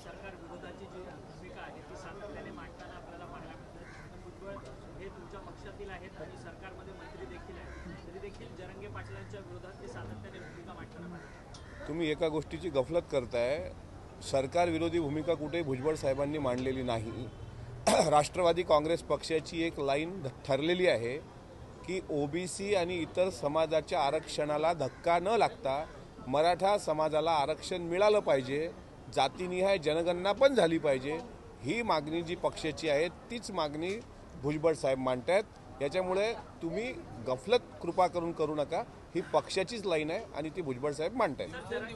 सरकार विरोधाची जी भूमिका आहे ती सातत्याने मांडताना आपल्याला पाहायला मिळतं. छगन भुजबळ हे तुमच्या पक्षातील आहेत आणि सरकारमध्ये मंत्री देखील आहेत, तरी देखील जरांगे पाटलांच्या विरोधात ते सातत्याने भूमिका मांडताना पाहिजे. तुम्ही एका गोष्टीची गफलत करताय. सरकार विरोधी भूमिका कुठे भुजबळ साहेबांनी मांडलेली नाही. राष्ट्रवादी काँग्रेस पक्षाची एक लाईन ठरलेली आहे की ओबीसी आणि इतर समाजाच्या आरक्षणाला धक्का न लागता मराठा समाजाला आरक्षण मिळालं पाहिजे, जातीनिहाय जनगणना पण झाली पाहिजे. ही मागणी जी पक्षाची आहे तीच मागणी भुजबळ साहेब मांडतायत. याच्यामुळे तुम्ही गफलत कृपा करून करू नका. ही पक्षाचीच लाईन आहे आणि ती भुजबळ साहेब मांडतायत.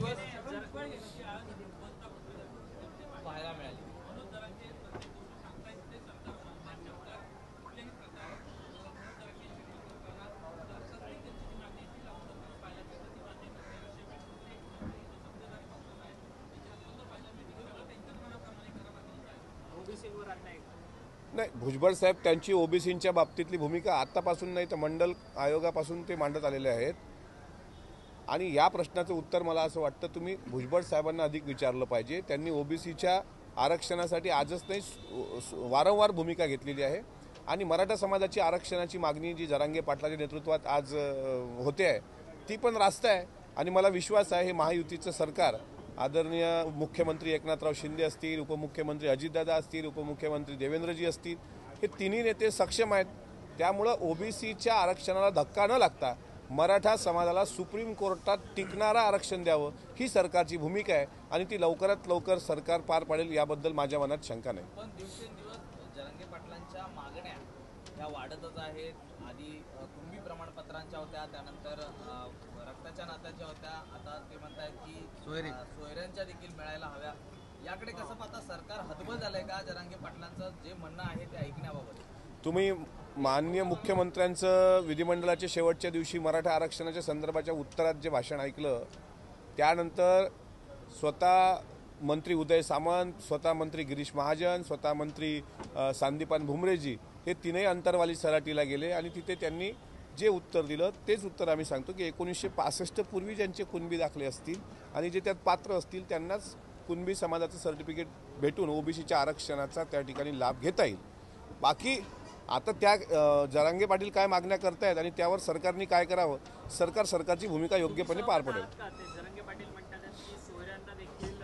ओबीसीवर अन्याय नाही, भुजबळ साहेब त्यांची ओबीसींच्या बाबतीतली भूमिका आत्तापासून नाही तर मंडल आयोगापासून ते मांडत आलेले आहेत. आणि या प्रश्नाचं उत्तर मला असं वाटतं तुम्ही भुजबळ साहेबांना अधिक विचारलं पाहिजे. त्यांनी ओबीसीच्या आरक्षणासाठी आजच नाही वारंवार भूमिका घेतलेली आहे आणि मराठा समाजाची आरक्षणाची मागणी जी जरांगे पाटलाच्या नेतृत्वात आज होते आहे ती पण रास्त आहे. आणि मला विश्वास आहे हे महायुतीचं सरकार, आदरणीय मुख्यमंत्री एकनाथराव शिंदे असतील, उपमुख्यमंत्री अजितदादा असतील, उपमुख्यमंत्री देवेंद्रजी असतील, हे तिन्ही नेते सक्षम आहेत. त्यामुळं ओबीसीच्या आरक्षणाला धक्का न लागता मराठा समाजाला सुप्रीम कोर्टात टिकणारं आरक्षण द्यावं ही सरकारची भूमिका आहे आणि ती लवकरात लवकर सरकार पार पाडेल याबद्दल माझ्या मनात शंका नाही. पण दिवसेंदिवस जरांगे पाटलांच्या मागण्या ह्या वाढतच आहेत. आधी कुणबी प्रमाणपत्रांच्या होत्या, त्यानंतर रक्ताच्या नात्याच्या होत्या, आता ते म्हणतायत की सोयऱ्यांच्या देखील मिळायला हव्या. याकडे कसं पाहता, सरकार हतबल झालंय का जरांगे पाटलांचं जे म्हणणं आहे ते ऐकण्याबाबत? तुम्ही माननीय मुख्यमंत्र्यांचं विधिमंडळाच्या शेवटच्या दिवशी मराठा आरक्षणाच्या संदर्भाच्या उत्तरात जे भाषण ऐकलं, त्यानंतर स्वतः मंत्री उदय सामंत, स्वतः मंत्री गिरीश महाजन, स्वतः मंत्री संदीपान भुमरेजी हे तीनही अंतरवाली सराटीला गेले आणि तिथे त्यांनी जे उत्तर दिलं तेच उत्तर आम्ही सांगतो की 1965 पूर्वी ज्यांचे कुणबी दाखले असतील आणि जे त्यात पात्र असतील त्यांनाच कुणबी समाजाचं सर्टिफिकेट भेटून ओबीसीच्या आरक्षणाचा त्या ठिकाणी लाभ घेता येईल. बाकी आता त्या जरांगे पाटील काय मागण्या करतायत आणि त्यावर सरकारने काय करावं, सरकारची भूमिका योग्यपणे पार पडेल. जरांगे पाटील म्हणतात की सोयऱ्यांना देखील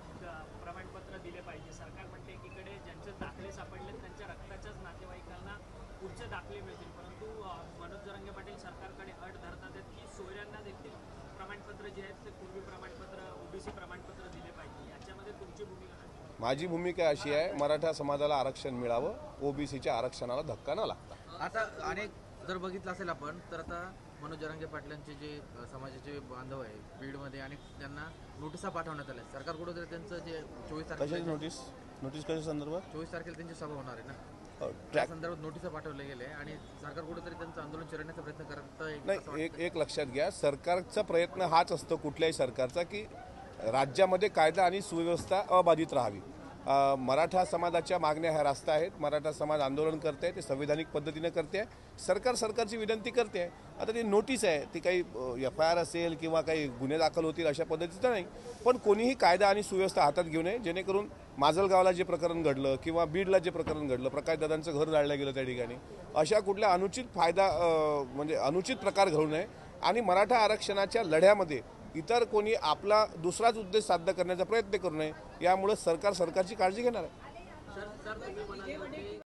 प्रमाणपत्र दिले पाहिजे. सरकार म्हणते एकीकडे ज्यांचे दाखले सापडले त्यांच्या रक्ताच्याच नातेवाईकांना पुढचे दाखले मिळतील, परंतु मनोज जरांगे पाटील सरकारकडे अट धरतात की सोयऱ्यांना देखील प्रमाणपत्र जे आहेत ते पूर्वी प्रमाणपत्र ओबीसी प्रमाणपत्र दिले पाहिजे. याच्यामध्ये तुमची भूमिका काय? माझी भूमिका अशी आहे, मराठा समाजाला आरक्षण मिळावं, ओबीसीच्या आरक्षणाला धक्का न लागता. आता अनेक जर बघितलं असेल आपण तर आता मनोज जरांगे पाटलांचे जे समाजाचे बांधव आहे बीडमध्ये आणि त्यांना नोटिसा पाठवण्यात आल्या. सरकार कुठेतरी त्यांचं जे 24 तारखेला नोटीस कशा संदर्भात 24 तारखेला त्यांची सभा होणार आहे ना, त्या संदर्भात नोटिसा पाठवले गेले आणि सरकार कुठेतरी त्यांचं आंदोलन चिरडण्याचा प्रयत्न करत नाही. एक लक्षात घ्या, सरकारचा प्रयत्न हाच असतो कुठल्याही सरकारचा की राज्यामध्ये कायदा आणि सुव्यवस्था अबाधित राहावी. मराठा समाजाच्या मागण्या ह्या रास्ता आहेत. मराठा समाज आंदोलन करते, ते संविधानिक पद्धतीने करते आहे. सरकारची विनंती करते आहे. आता ती नोटीस आहे, ती काही FIR असेल किंवा काही गुन्हे दाखल होतील अशा पद्धतीचं नाही, पण कोणीही कायदा आणि सुव्यवस्था हातात घेऊ नये जेणेकरून माजलगावला जे प्रकरण घडलं किंवा बीडला जे प्रकरण घडलं, प्रकाशदादांचं घर जाळलं गेलं त्या ठिकाणी, अशा कुठल्या अनुचित प्रकार घडू नये. आणि मराठा आरक्षणाच्या लढ्यामध्ये इतर कोणी आपला दुसराच उद्देश साध्य करण्याचा प्रयत्न करू नये. यामुळे सरकारची काळजी घेणार आहे.